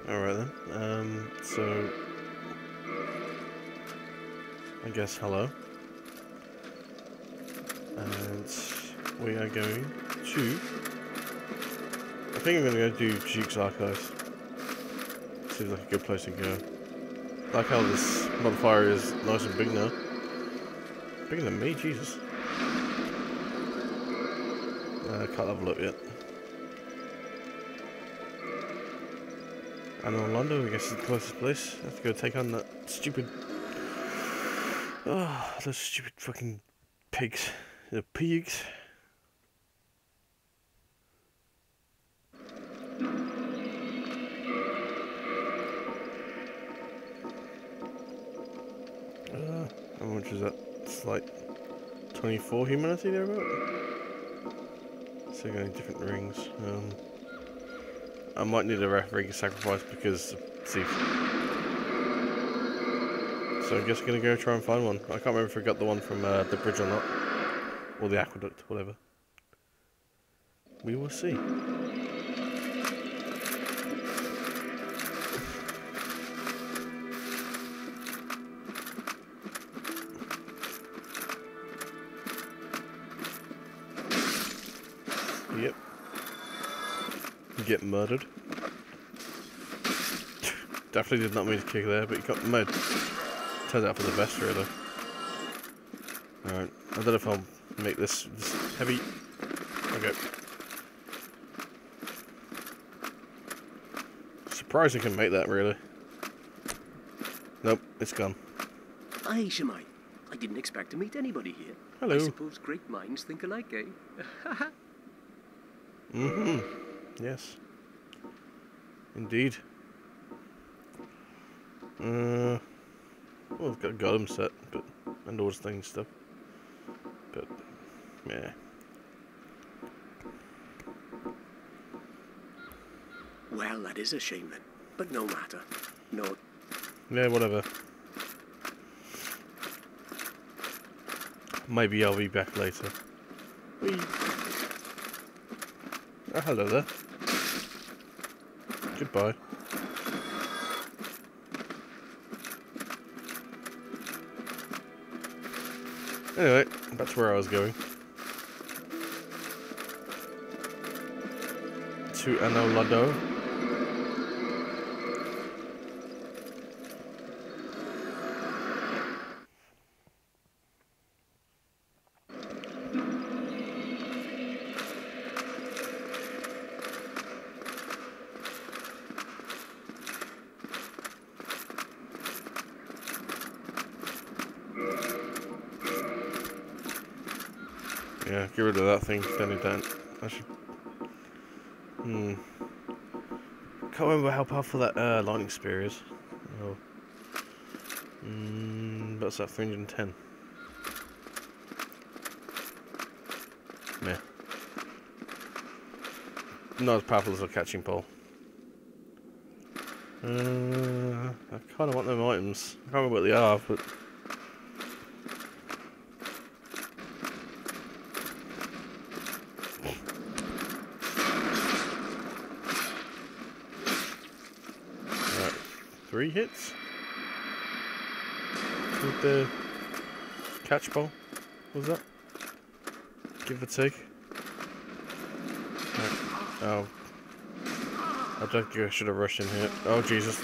Alright then. So I guess hello. And we are going to... I think I'm going to go do Duke's Archives. Seems like a good place to go. I like how this modifier is nice and big now. Bigger than me, Jesus. I can't level up yet. And Orlando, I guess, is the closest place. I have to go take on that stupid... Oh, those stupid fucking pigs. The pigs. How much is that? It's like 24 humanity thereabout? So going different rings. I might need a ring sacrifice because see. So I guess I'm gonna go try and find one. I can't remember if I got the one from the bridge or not. Or the aqueduct, whatever. We will see. Yep. Get murdered. Definitely did not mean to kick there, but he got murdered. Turns out for the best, really. Alright, I don't know if I'll make this heavy. Okay. Surprised I can make that, really. Nope, it's gone. Aye, Shemai. I didn't expect to meet anybody here. Hello. I suppose great minds think alike, eh? Mm-hmm. Yes. Indeed. Well, I've got a golem set, but and all those things stuff. But yeah. Well, that is a shame then. But no matter. No. Yeah, whatever. Maybe I'll be back later. Whee. Oh, hello there. Goodbye. Anyway, back to where I was going. To Anolado. Yeah, get rid of that thing, then it don't. I should... Can't remember how powerful that lightning spear is. Oh. What's that, 310? Yeah. Not as powerful as a catching pole. I kind of want them items. I can't remember what they are, but... Right, 3 hits? With the catch pole? What was that? Give or take. Right. Oh. I don't think I should have rushed in here. Oh, Jesus.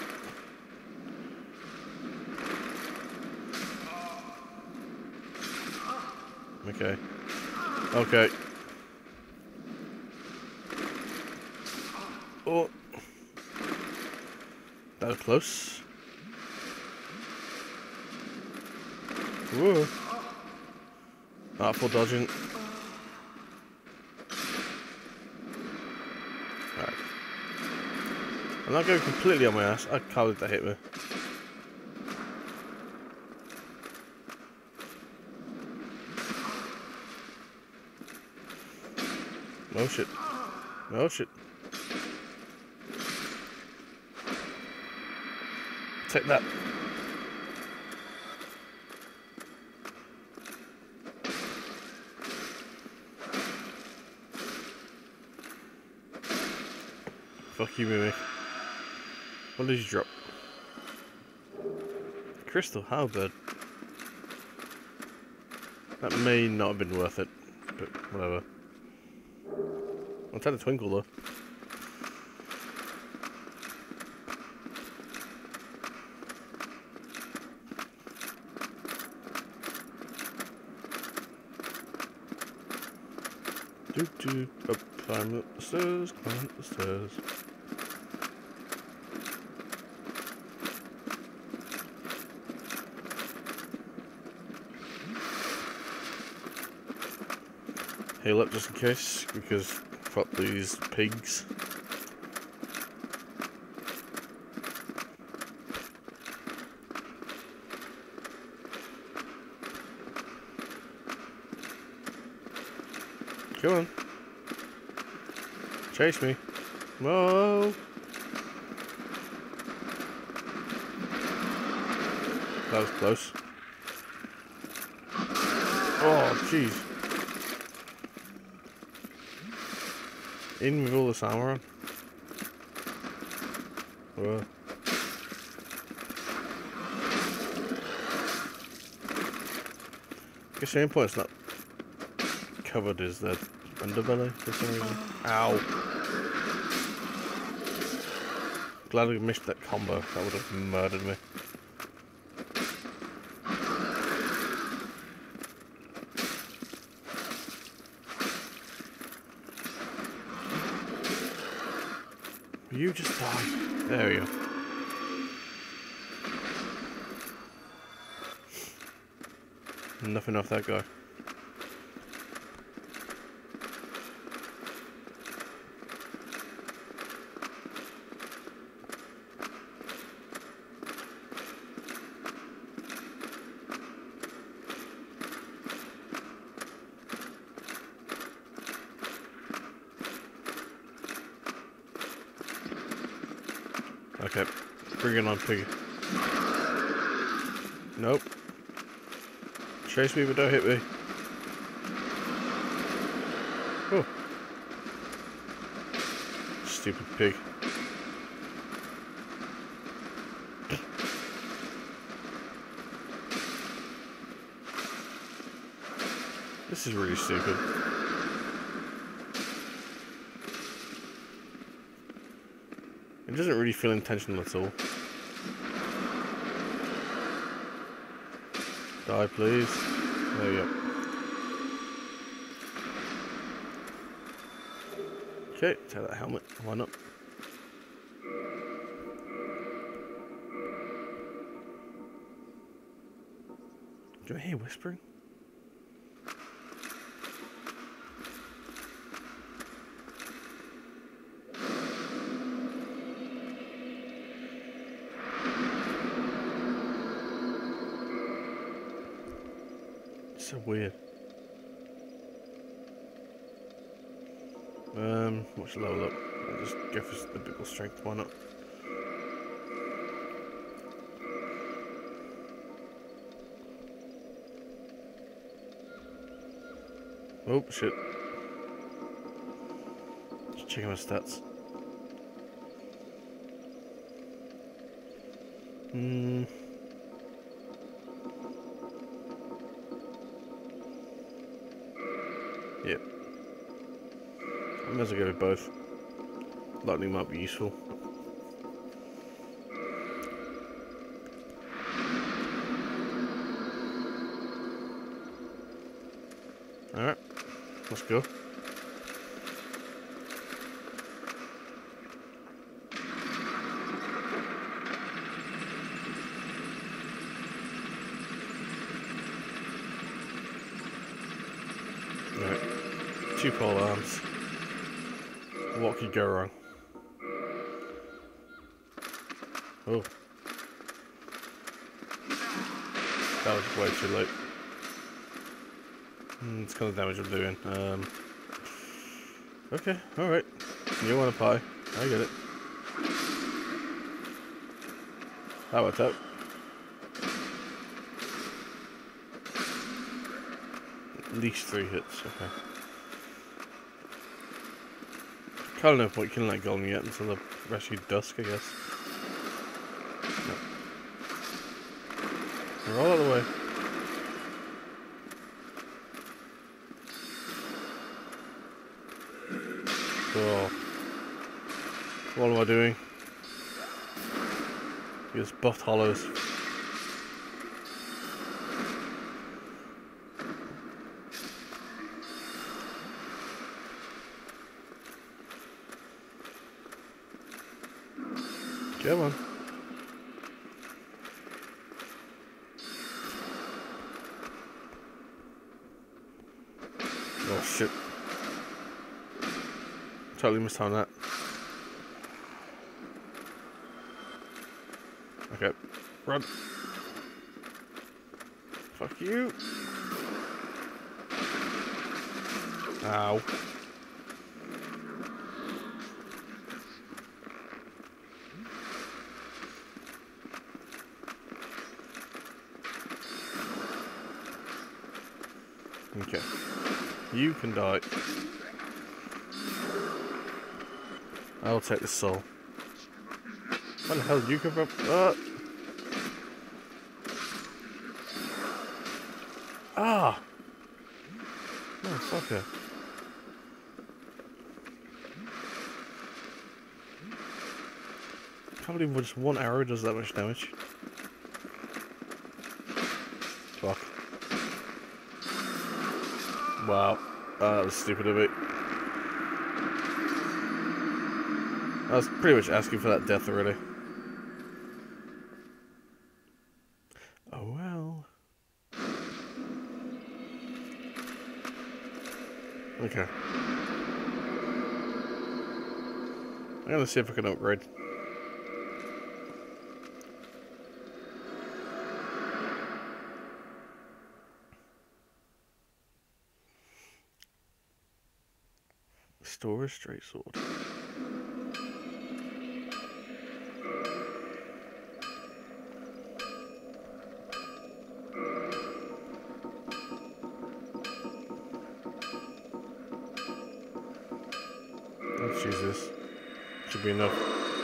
Okay. Okay. Oh. That was close. Whoa. Artful dodging. Alright. I'm not going completely on my ass. I can't let that hit me. Oh shit. Oh shit. Take that. Fuck you, Mimic. What did you drop? Crystal halberd. That may not have been worth it, but whatever. I'll take the twinkle though. Up, climb up the stairs, climb up the stairs. Heal up just in case, because fuck these pigs. Come on. Chase me. Whoa. That was close. Oh, jeez. In with all this armor on. Whoa. I guess the only point it's not covered is the underbelly for some reason. Ow. Glad I missed that combo. That would have murdered me. You just die. There we go. Nothing off that guy. Okay, bring it on, piggy. Nope. Chase me, but don't hit me. Oh. Stupid pig. This is really stupid. It doesn't really feel intentional at all. Die, please. There we go. Okay, take that helmet. Why not? Do I hear whispering? So weird. What's the level up? I'll just go for the biblical strength, why not? Oh shit. Just checking my stats. Yep. I might as well go with both. Lightning might be useful. Alright, let's go. Alright, 2 pole arms. What could go wrong? Oh. That was way too late. It's kind of damage I'm doing. Okay, alright. You want a pie. I get it. That worked out. At least 3 hits, okay. Can't know point killing that golem yet until the rescue dusk, I guess. They're all out of the way. Oh. What am I doing? Use buffed hollows. Come on. Oh shit. Totally missed on that. Okay. Run. Fuck you. Ow. Okay. You can die. I'll take the soul. Where the hell did you come from? Ah! Motherfucker. Can't believe just one arrow does that much damage. Fuck. Wow. That was stupid of it. I was pretty much asking for that death already. Oh well. Okay. I'm gonna see if I can upgrade. Store a straight sword. Let's use this. Should be enough.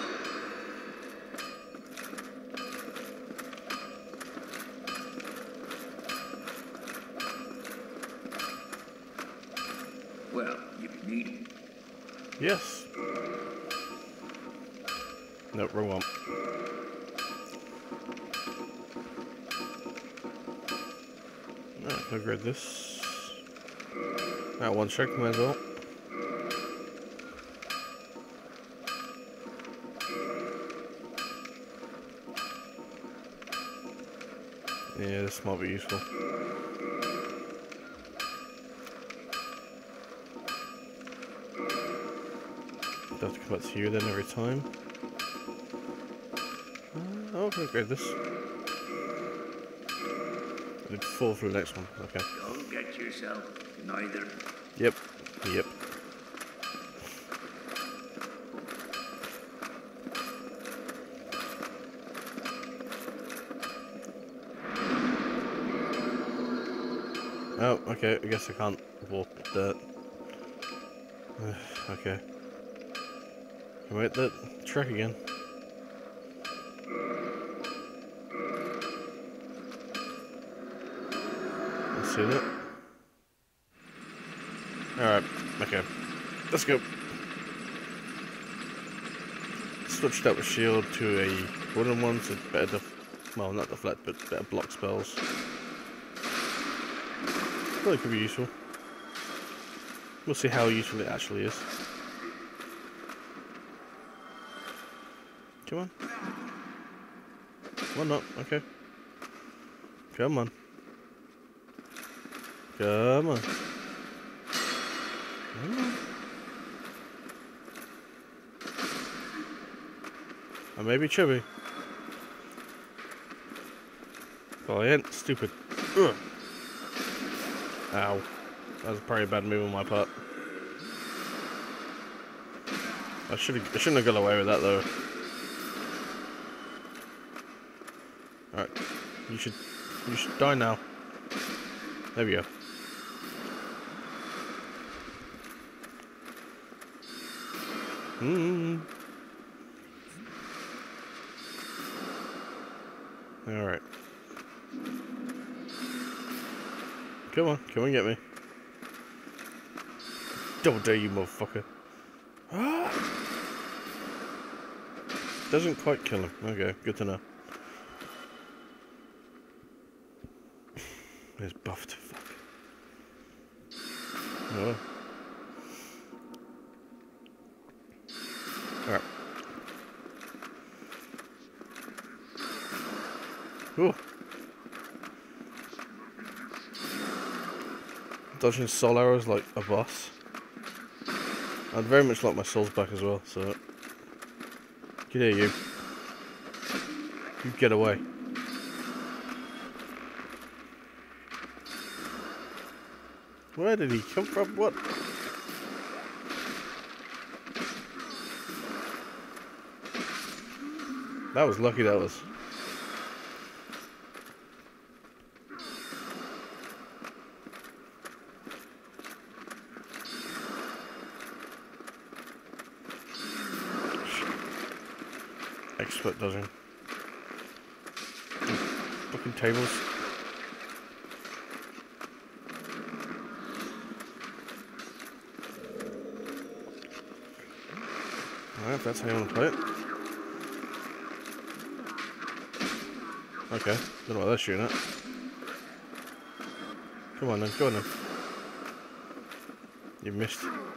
Well, you need it. Yes. Nope, wrong one. Alright, can upgrade this. That one check, might as well. Yeah, this might be useful. I'll have to come back to you then every time. Oh, okay, upgrade this. I did 4 for the next one, okay. Don't get yourself neither. Yep, yep. Oh, okay, I guess I can't walk dirt. Okay. Can we hit the track again? Let's see that. Alright, okay. Let's go. Switched up the shield to a wooden one, so better well, not deflect, but better block spells. Probably could be useful. We'll see how useful it actually is. Come on. Come on, not. Okay. Come on. Come on. Come on. I may be chubby. Well, I ain't stupid. Ugh. Ow. That was probably a bad move on my part. I shouldn't have got away with that though. Alright. You should die now. There we go. Alright. Come on, come and get me. Double dare you, motherfucker. Doesn't quite kill him. Okay, good to know. He's buffed. Fuck. Oh. Alright. Ooh. Dodging soul arrows like a boss. I'd very much like my souls back as well, so... Get here, you. You get away. Where did he come from? What? That was lucky, that was. Expert dodging. Fucking tables. Alright, if that's how you want to play it. Okay, don't know what they're shooting at. Come on then, go on then. You missed.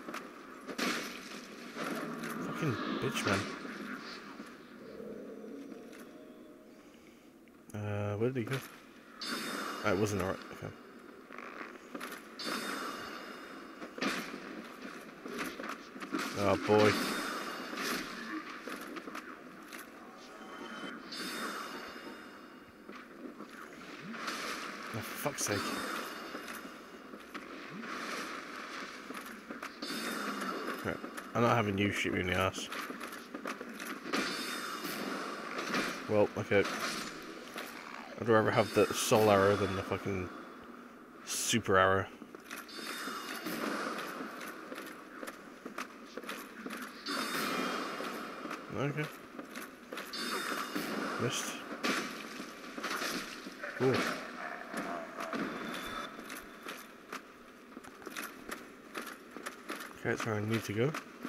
Fucking bitch, man. Where did he go? Oh, it wasn't alright, okay. Oh boy. Oh, for fuck's sake. Right. I'm not having you shoot me in the ass. Well, okay. I'd rather have the soul arrow than the fucking super arrow. Okay. Missed. Ooh. Okay, that's where I need to go.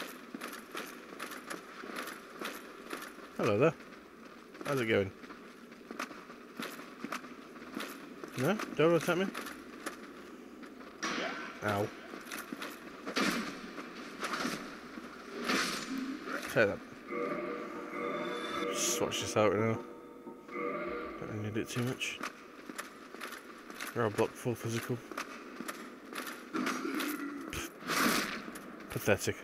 Hello there. How's it going? No? Don't attack me? Ow. Take that. Swatch this out now. Don't need it too much. Or a block full physical. Pathetic.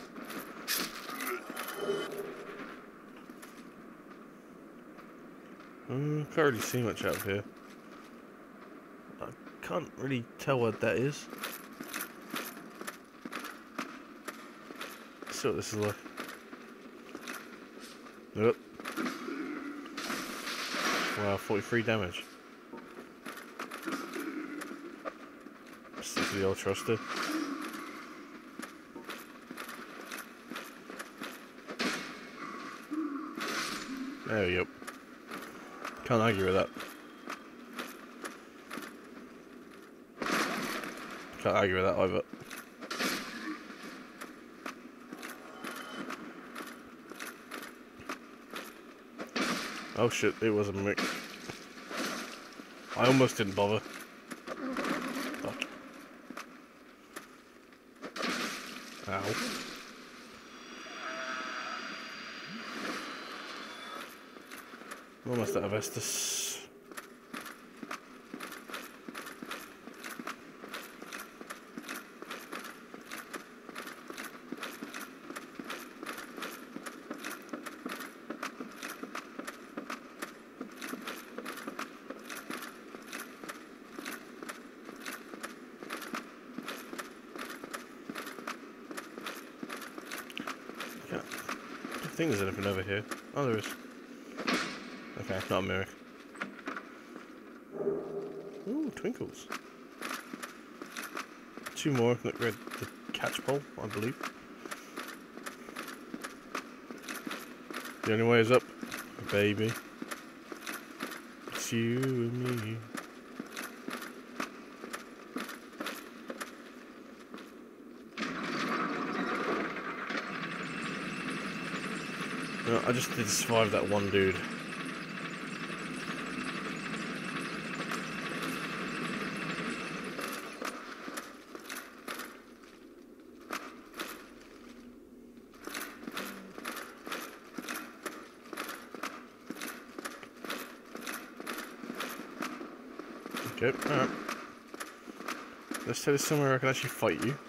Can't really see much out of here. I can't really tell what that is. Let's see what this is like. Nope. Wow, 43 damage. Stick to the old trusted. There we go. Can't argue with that. Can't argue with that either. Oh shit, it was a mimic. I almost didn't bother. Fuck. Ow. Almost out of Estus. I think there's anything over here. Oh, there is. Okay, not a mimic. Ooh, twinkles. Two more. Look, we're at the catch pole, I believe. The only way is up, baby. just you and me. No, I just did survive that one dude. Okay, alright. Let's take this somewhere I can actually fight you.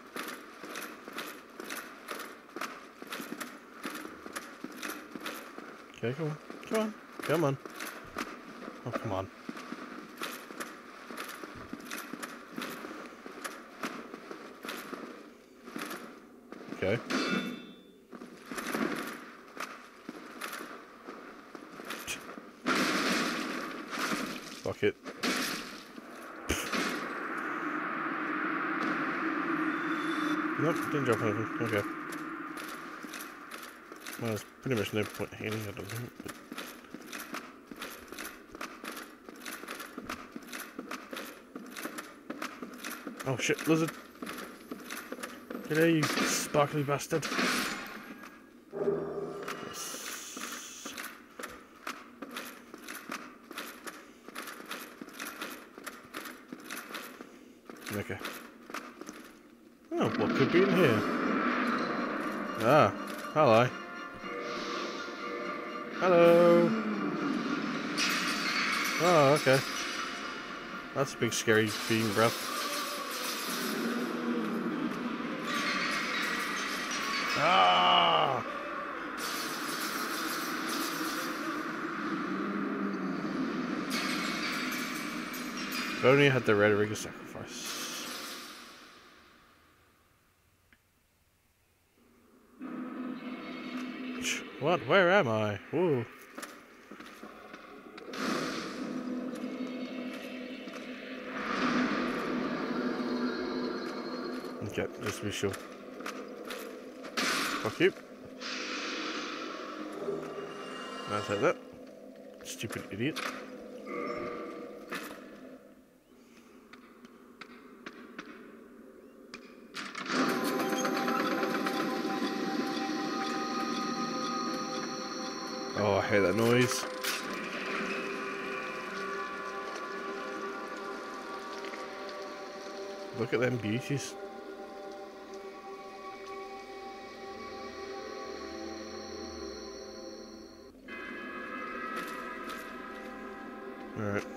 Okay, come on. Come on. Come on. Oh, come on. Okay. Fuck it. Nope, didn't drop anything. Okay. Well, there's pretty much no point healing, I don't think. Oh shit, lizard! Get here, you sparkly bastard! Yes. Okay. Oh, what could be in here? Ah, hello. Hello. Oh, okay. That's a big scary being breath. Ah! If only I had the red ring of sacrifice. What? Where am I? Whoa. Okay, just to be sure. Fuck you. I'll take that. Stupid idiot. Oh, I hate that noise. Look at them beauties. Alright.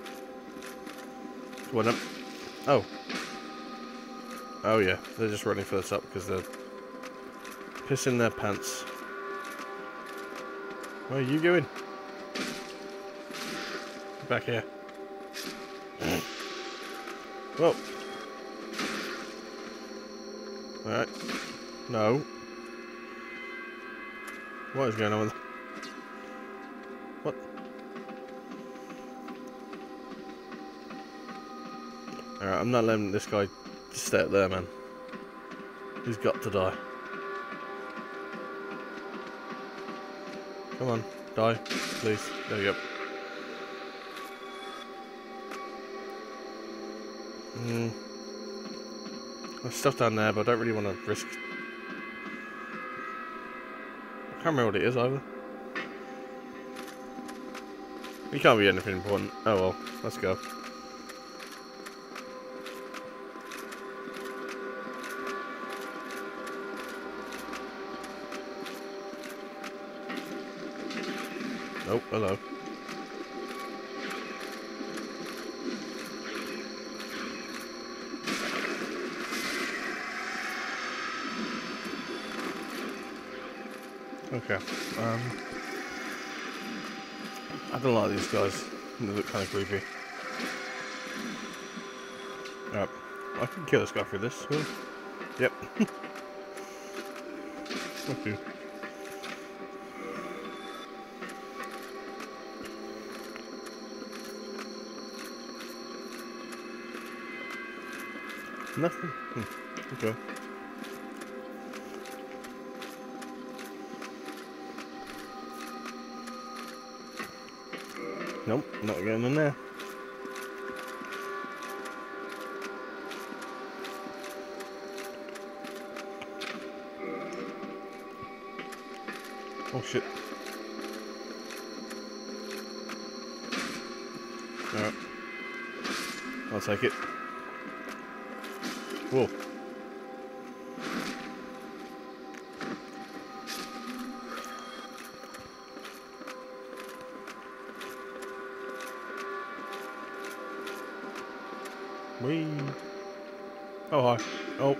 One up. Oh. Oh yeah, they're just running for this up because they're pissing their pants. Where are you going? Get back here. Whoa. Alright. No. What is going on with... What? Alright, I'm not letting this guy just stay up there, man. He's got to die. Come on, die, please. There you go. There's stuff down there, but I don't really want to risk... I can't remember what it is either. It can't be anything important. Oh well, let's go. Oh, hello. Okay. I don't like these guys. They look kind of creepy. Yep. I can kill this guy for this. Huh? Yep. Okay. Nothing. Okay. Nope, not getting in there. Oh shit. Alright. I'll take it. Whoa. Whee. Oh, hi. Oh.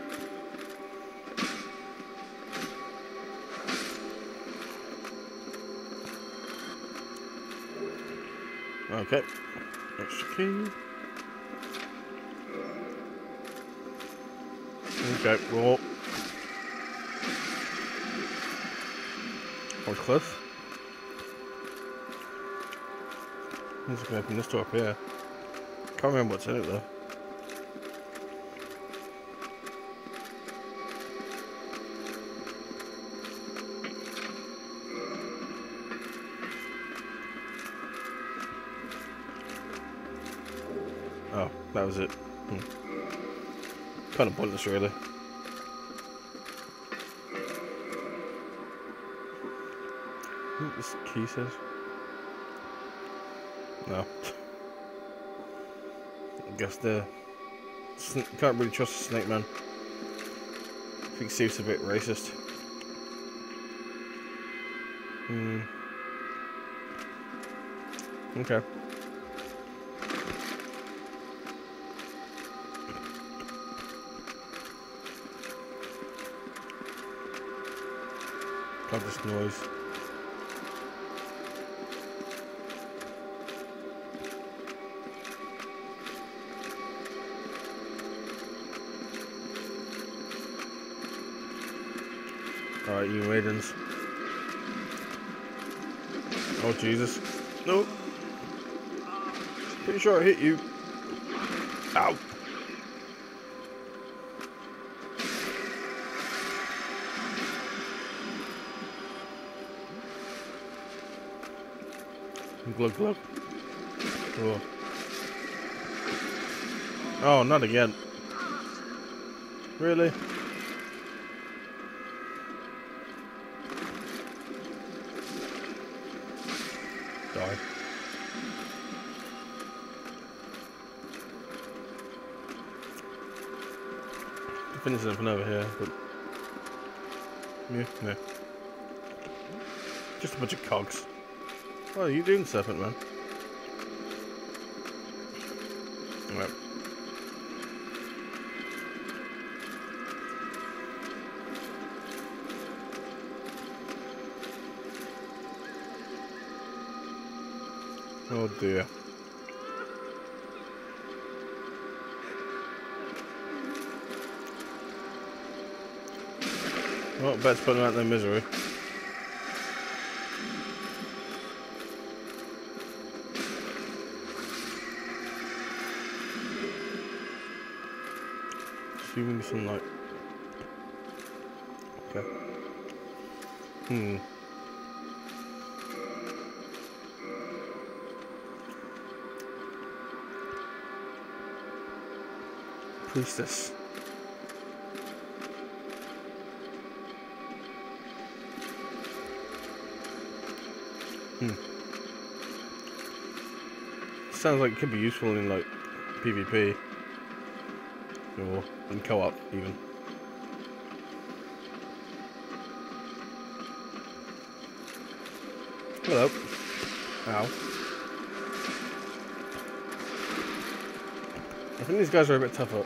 Okay. Extra key. Okay, well. That was close. I'm just gonna open this door up here. Can't remember what's in it though. Oh, that was it. Kind of pointless, really. What this key says? No. I guess can't really trust the snake man. I think Steve's a bit racist. Okay. God, this noise. Alright, you maidens. Oh, Jesus. No. Pretty sure I hit you. Ow. Glug glug. Oh. Oh, not again. Really? Die. I think there's nothing over here, but yeah. Just a bunch of cogs. What are you doing, Serpent Man? Right. Oh dear. Well, better put them out of their misery. Assuming sunlight. Okay. Priestess. Sounds like it could be useful in like PvP or in co-op even. Hello. Ow. I think these guys are a bit tougher.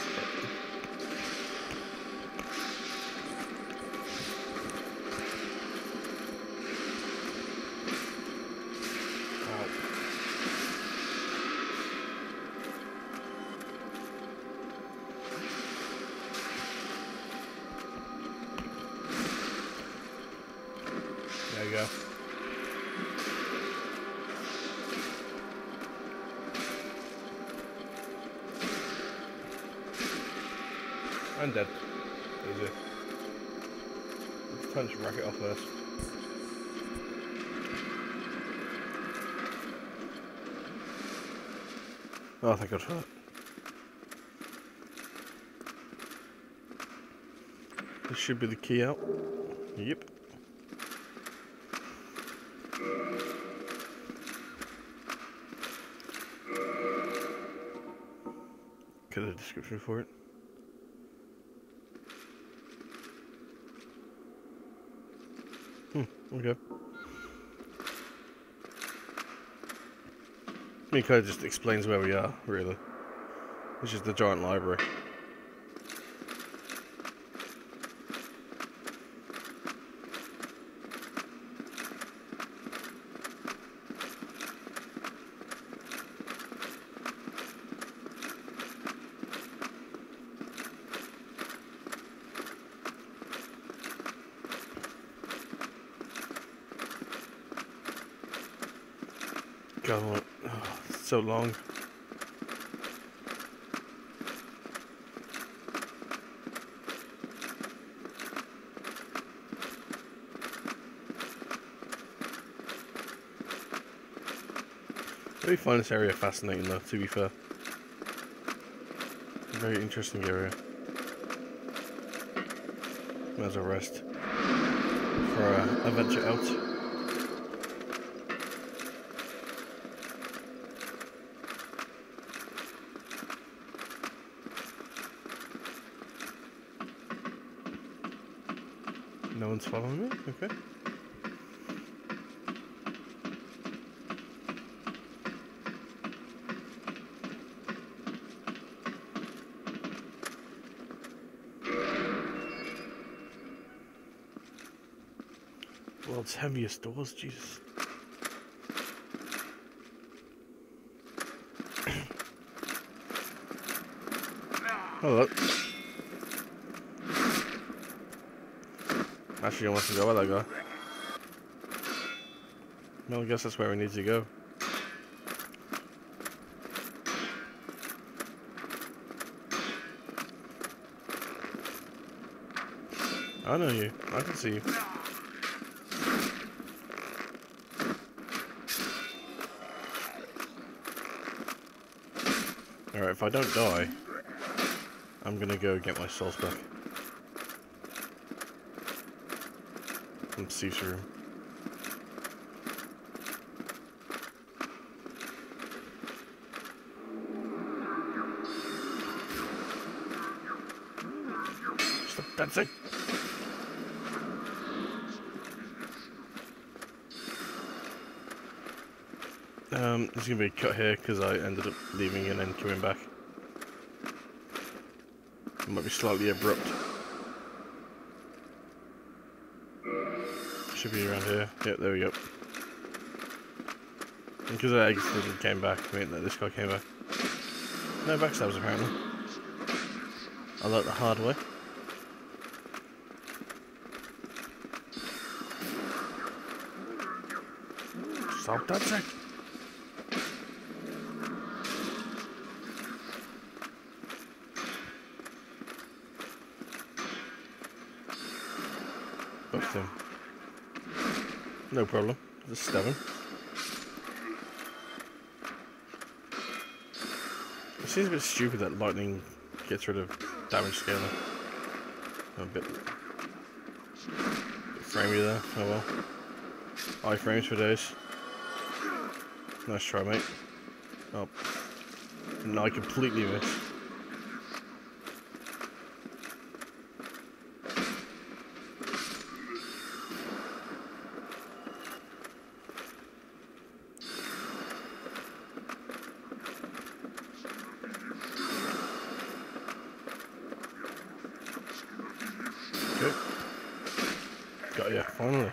There you go. I'm dead. Easy. Let's punch Racket off first. Oh, thank God for that. This should be the key out. Yep. Get a description for it. Okay. I mean, it kind of just explains where we are, really. Which is the giant library. God, oh, it's so long. I really find this area fascinating though, to be fair. A very interesting area. Might as well rest for a venture out. No one's following me? Okay. World's heaviest doors, Jesus. Hello. Actually, I want to go where that guy. Well, I guess that's where we need to go. I know you. I can see you. Alright, if I don't die, I'm gonna go get my souls back. From Steve's room. Stop dancing! There's gonna be a cut here because I ended up leaving and then coming back. It might be slightly abrupt. Should be around here. Yep, there we go. Because I exited and came back, I mean that this guy came back. No backstabs apparently. I learnt the hard way. Stop dancing! Buffed him. No problem. Just stab him. It seems a bit stupid that lightning gets rid of damage scaling. A bit framey there. Oh well. Iframes for days. Nice try, mate. Oh. No, I completely missed. Good. Got ya, finally.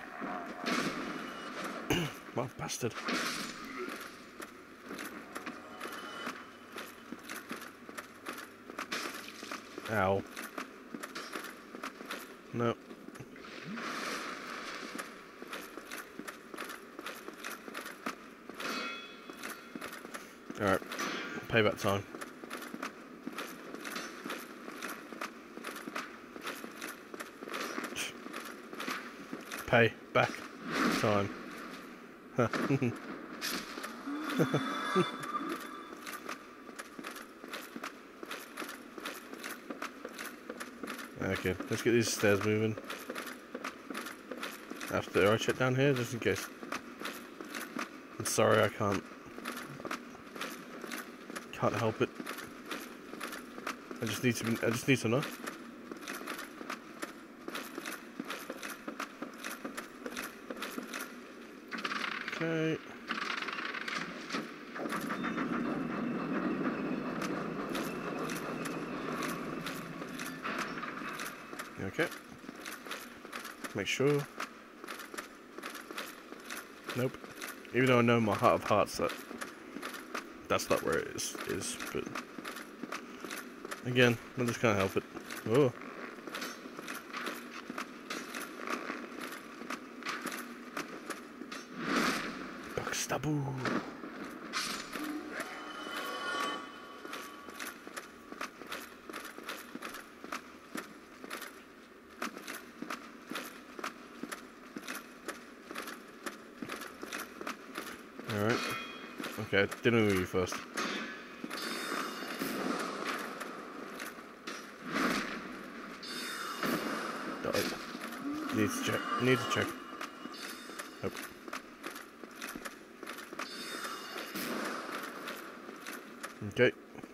What a bastard. Ow. No. Alright. Payback time. Pay back time. Okay, let's get these stairs moving. After I check down here, just in case. I'm sorry, I can't help it. I just need to know. Okay. Okay. Make sure. Nope. Even though I know in my heart of hearts that that's not where it is, but again, I just can't help it. Oh. Backstaboo. Alright. Okay, dinner with you first. Need to check. Need to check. Nope. Okay.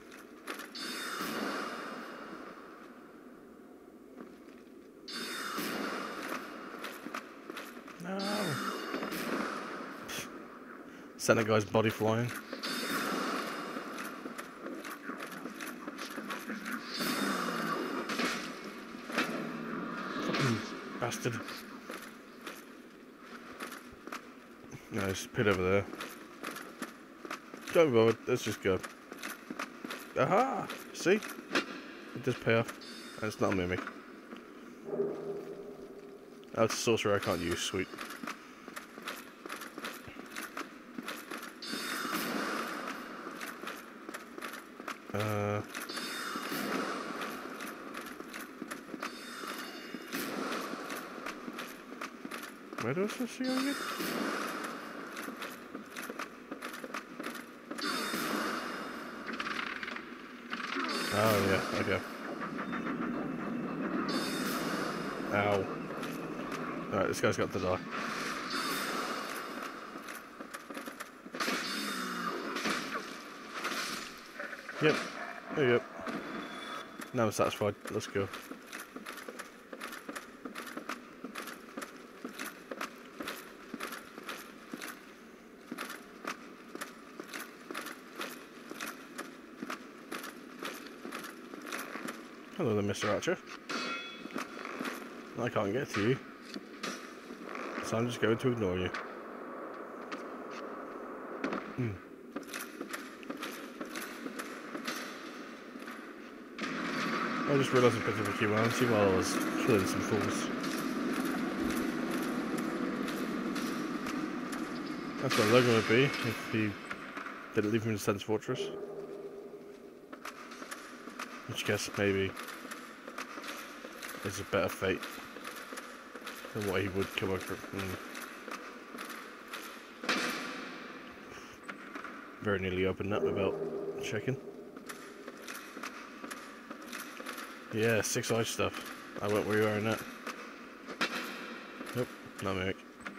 No. Sent a guy's body flying. Fucking bastard. No, there's a pit over there. Go forward, let's just go. Aha! See? It does pay off. And it's not a mimic. Oh, it's a sorcerer I can't use, sweet. Where do I supposed to go again? Oh, yeah, okay. Ow. Alright, this guy's got to die. Yep. There you go. Now I'm satisfied. Let's go. Hello there, Mr. Archer. I can't get to you, so I'm just going to ignore you. I just realised I picked up a humanity while I was killing some fools. That's where Logan would be if he didn't leave him in the Sense Fortress. Which I guess maybe is a better fate than what he would come over. Very nearly opened that without checking. Yeah, 6 eye stuff. I went where you are in that. Nope, not mimic.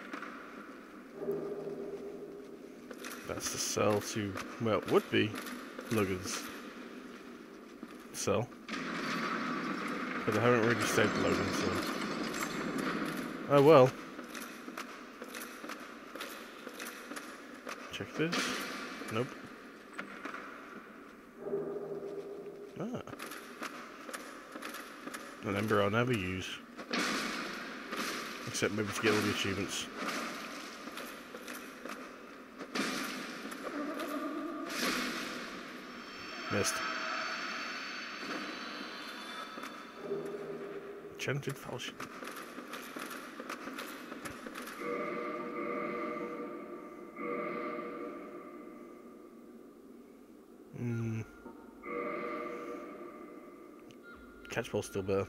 That's the cell to, well, it would be Logan's cell. But I haven't really saved Logan, so. Oh well. Check this. Nope. Ah. An ember I'll never use. Except maybe to get all the achievements. Missed. Enchanted falchion. Catchball's still better.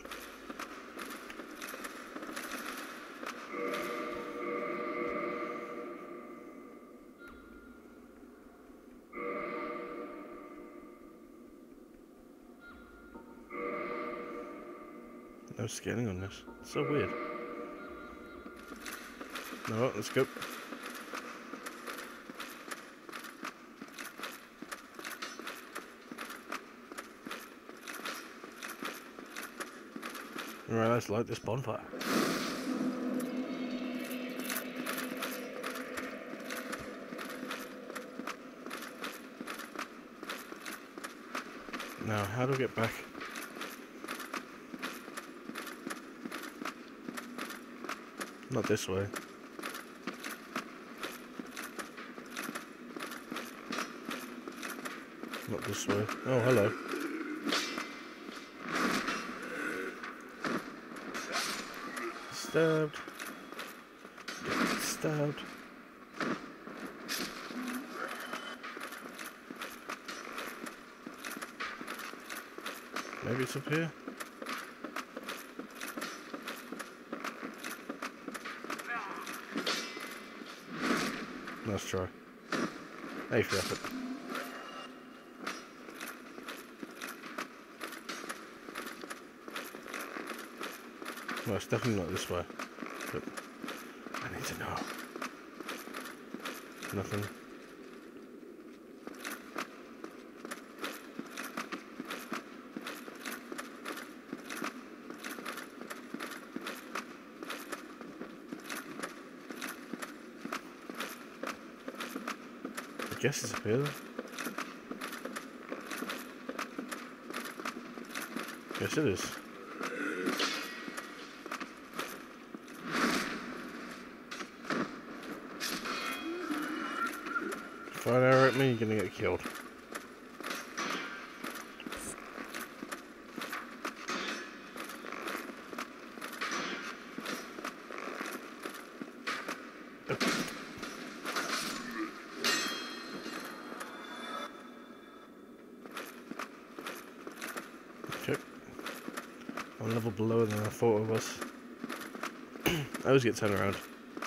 no scaling on this. It's so weird. No, let's go. Right, let's light this bonfire. Now, how do I get back? Not this way. Not this way. Oh, hello. Stabbed. Stabbed. Maybe it's up here. Nice try. A for effort. Well, it's definitely not this way, but I need to know. Nothing. I guess it's up here. Yes, it is. Fire an arrow at me, you're gonna get killed. Okay. I'm a level below than I thought I was. I always get turned around.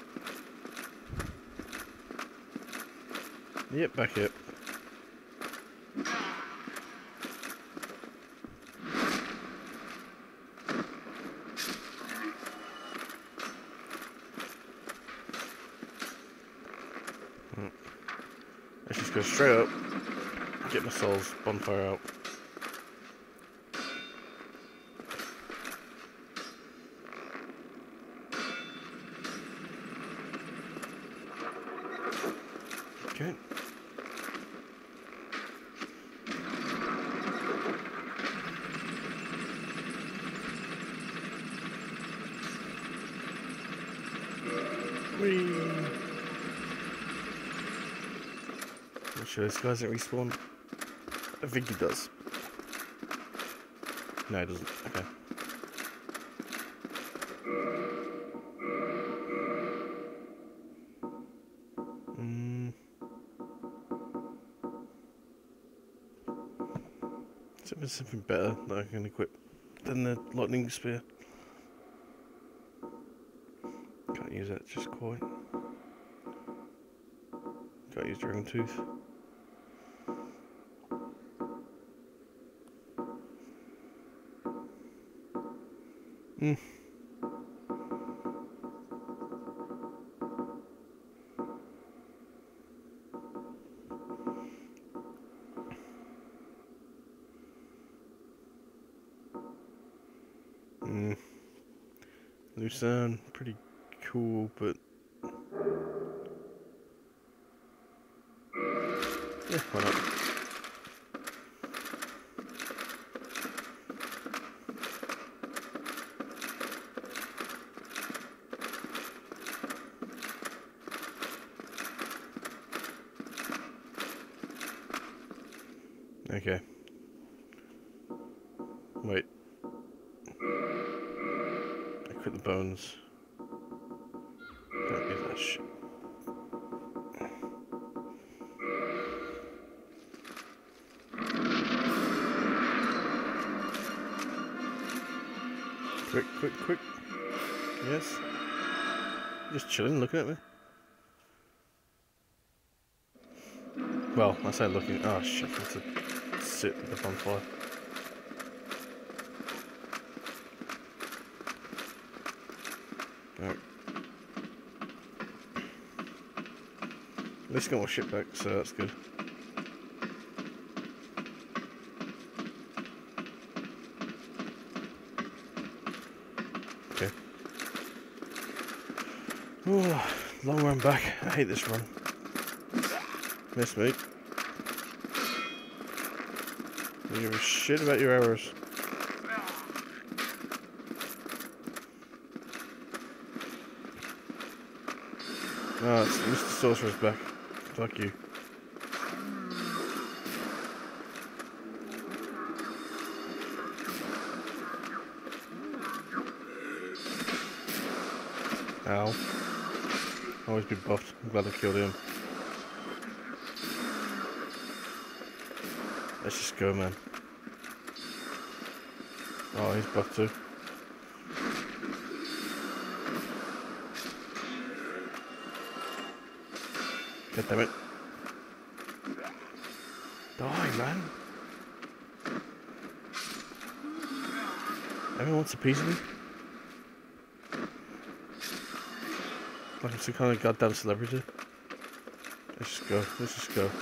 Yep, back up. Let's just go straight up, get my soul's bonfire out. Okay. Whee! Make sure this guy doesn't respawn. I think he does. No, he doesn't. Okay. There's something better that I can equip than the lightning spear. Can't use that just quite. Can't use Dragon Tooth. Lucerne, pretty cool, but yeah, why not? Okay. Wait. Equip the bones. Don't do that shit. Quick, quick, quick. Yes. Just chilling, looking at me. Well, I say looking. Oh shit, I have to sit at the bonfire. least got more shit back, so that's good. Okay. Oh, long run back. I hate this run. Miss me. You give a shit about your arrows. Oh, it's Mr. Sorcerer's back. Fuck you. Ow. Always be buffed. I'm glad I killed him. Let's just go, man. Oh, he's buffed too. God damn it. Die, man. Everyone wants a piece of me? Like I'm some kind of goddamn celebrity. Let's just go. Let's just go.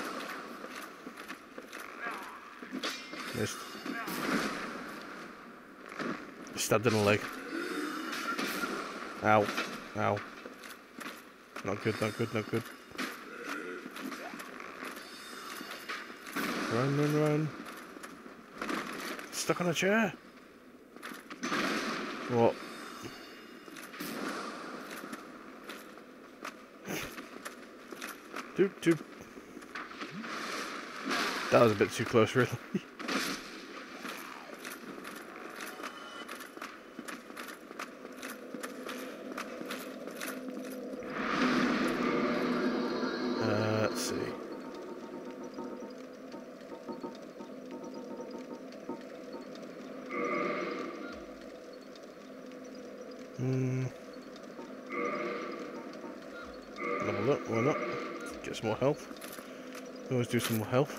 Missed. Stabbed in the leg. Ow. Ow. Not good, not good, not good. Run, run, run. Stuck on a chair. What? Dude. That was a bit too close, really. Let's see. Level up, why not? Get some more health. Always do some more health.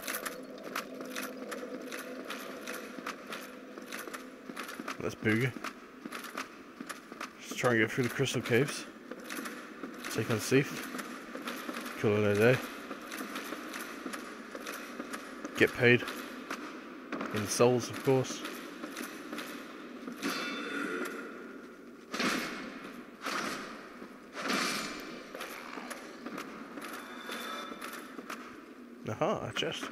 Let's boogie. Just try and get through the crystal caves. Take on Seath. Call it a day. Get paid. In souls, of course. Aha, a chest.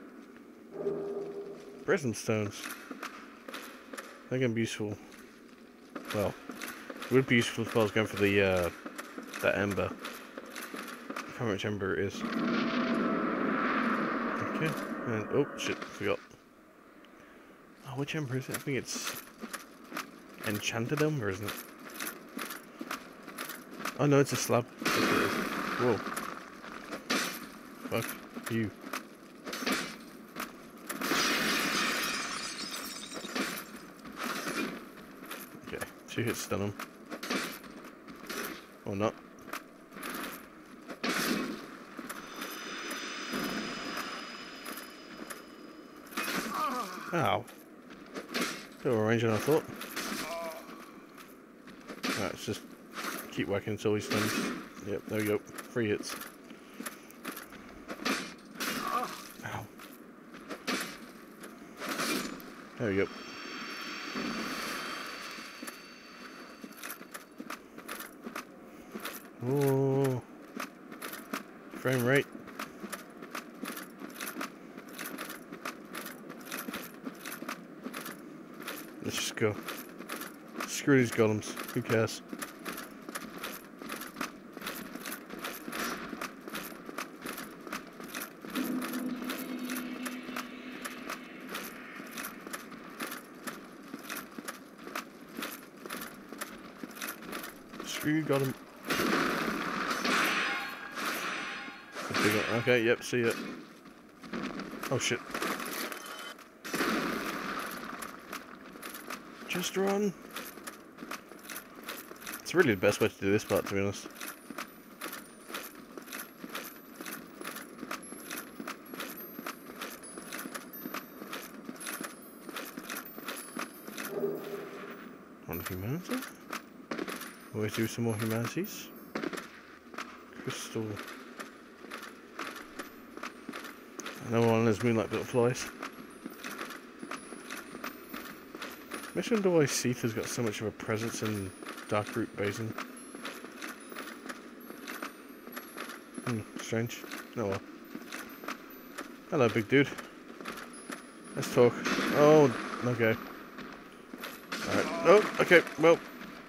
Prism stones. They're gonna be useful. Well, it would be useful if I was going for the that ember. I can't remember which ember it is. Okay, and oh shit, forgot. Oh, which ember is it? I think it's Enchanted Ember, isn't it? Oh no, it's a slab. That's what it is. Whoa. Fuck you. Okay, 2 hits stun him. Or not. Ow. Bit of a range than I thought. Alright, let's just keep whacking until he stuns. Yep, there we go. 3 hits. Ow. There we go. Oh, frame rate. Let's just go. Screw these golems. Who cares? Screw you, got him. Okay, yep, see it. Oh shit. Just run. It's really the best way to do this part, to be honest. On humanity? Always do some more humanities. Crystal. No one has moonlight butterflies. Makes me wonder why Seath has got so much of a presence in Darkroot Basin. Strange. Oh well. Hello, big dude. Let's talk. Oh, okay. Alright. Oh, okay, well.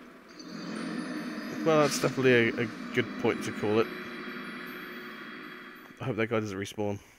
Well, that's definitely a good point to call it. I hope that guy doesn't respawn.